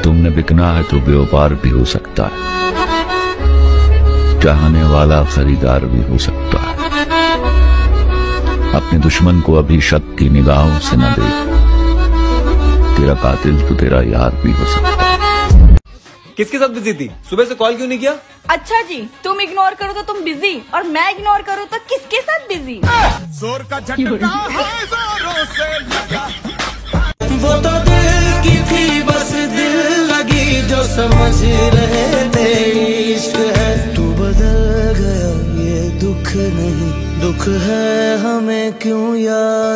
तुमने बिकना है तो व्यापार भी हो सकता है, चाहने वाला खरीदार भी हो सकता है। अपने दुश्मन को अभी शक की निगाहों से न देख, तेरा कातिल तो तेरा यार भी हो सकता है। किसके साथ बिजी थी? सुबह से कॉल क्यों नहीं किया? अच्छा जी, तुम इग्नोर करो तो तुम बिजी, और मैं इग्नोर करूँ तो किसके साथ बिजी? जोर का झटका है जोरों से लगा। वो तो दिल की थी बस दिल लगी, जो समझ रहे थे इश्क है। तू बदल गया ये दुख नहीं, दुख है हमें क्यों यार।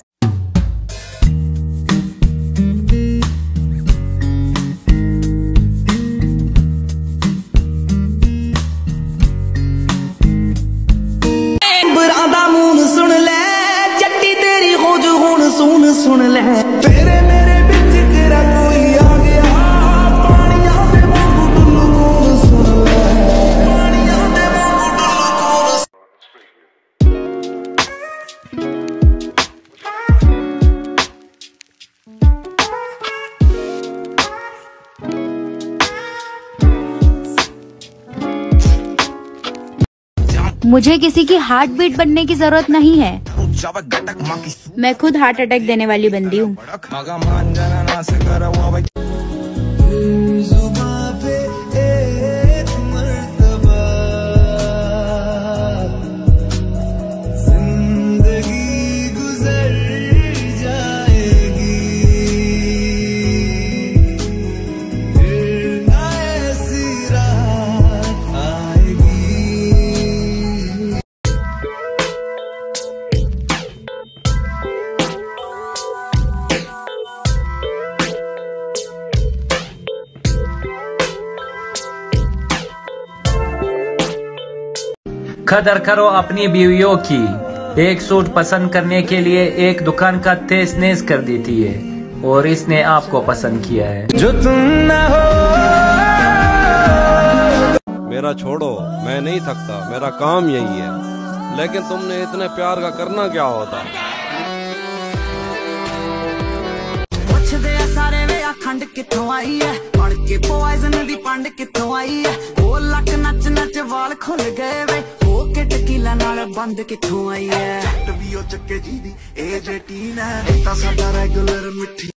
सुन ले जट्टी तेरी खोज हुण सुन ले, तेरे मेरे बिच तेरा कोई आ गया, पानियां दे वांगू डुल्लू कौन सुन ले, पानियां दे वांगू डुल्लू। मुझे किसी की हार्ट बीट बनने की जरूरत नहीं है, मैं खुद हार्ट अटैक देने वाली बंदी हूँ। कदर करो अपनी बीवियों की, एक सूट पसंद करने के लिए एक दुकान का तेज नेज कर देती है, और इसने आपको पसंद किया है। जो तुम ना हो। मेरा छोड़ो, मैं नहीं थकता, मेरा काम यही है, लेकिन तुमने इतने प्यार का करना क्या होता। सारे वे अखंड किथों आई है, पढ़ के पॉइजन दी पंड किथों आई है, ओ लक नच नच वाल खुल गए वे, हो के टकीला नाल बंद किथों आई है। जट भी ओ चक्के जी दी एज 18 है, ता साडा रेगुलर मिठी।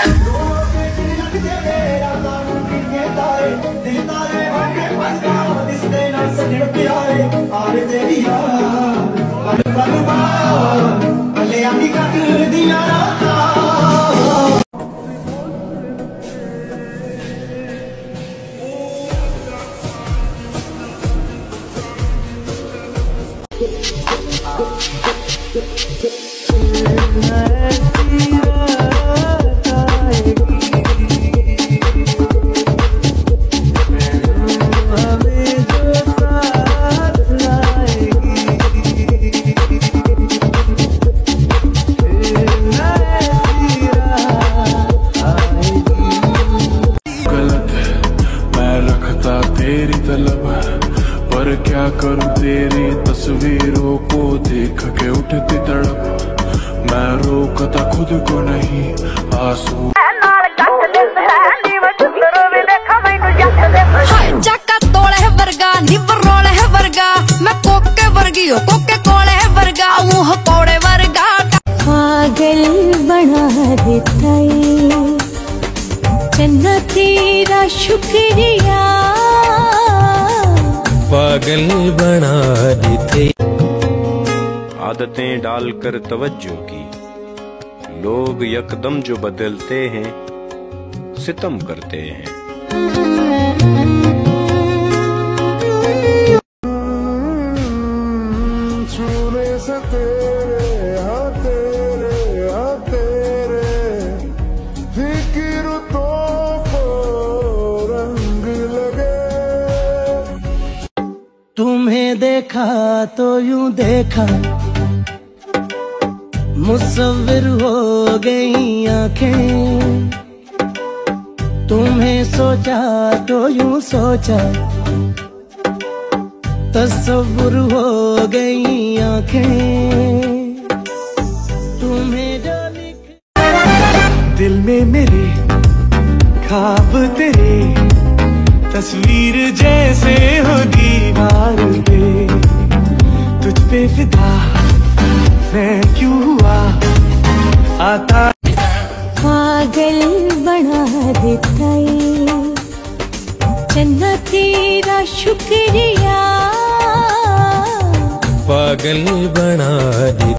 तेरी तलब पर क्या करूं, तेरी तस्वीरों को देख के उठती तड़प, मैं रोकता खुद को नहीं आंसू। चक्का तोड़े है वर्गा, निबरोले है वर्गा, मैं कोके वर्गी हो, कोके कोले है वर्गा, मुंह कोड़े वर्गा। पागल बना देता चन्ना तेरा शुक्रिया, पागल बना देते। आदतें डालकर तवज्जो की, लोग यकदम जो बदलते हैं सितम करते हैं। छूने से तेरे हाँ तेरे हाँ तेरे फिक्र तो रंग लगे। तुम्हें देखा तो यूं देखा, मुसव्विर हो गई आंखें, तुम्हें सोचा तो यूं सोचा, तस्वुर हो गई आंखें, तुम्हें जो लिख दिल में मेरे ख्वाब तेरे तस्वीर जैसे हो दीवार पे, तुझ पे फिदा मैं क्यों हुआ आता। पागल बना देता ये चन्ना तेरा शुक्रिया, पागल बना दे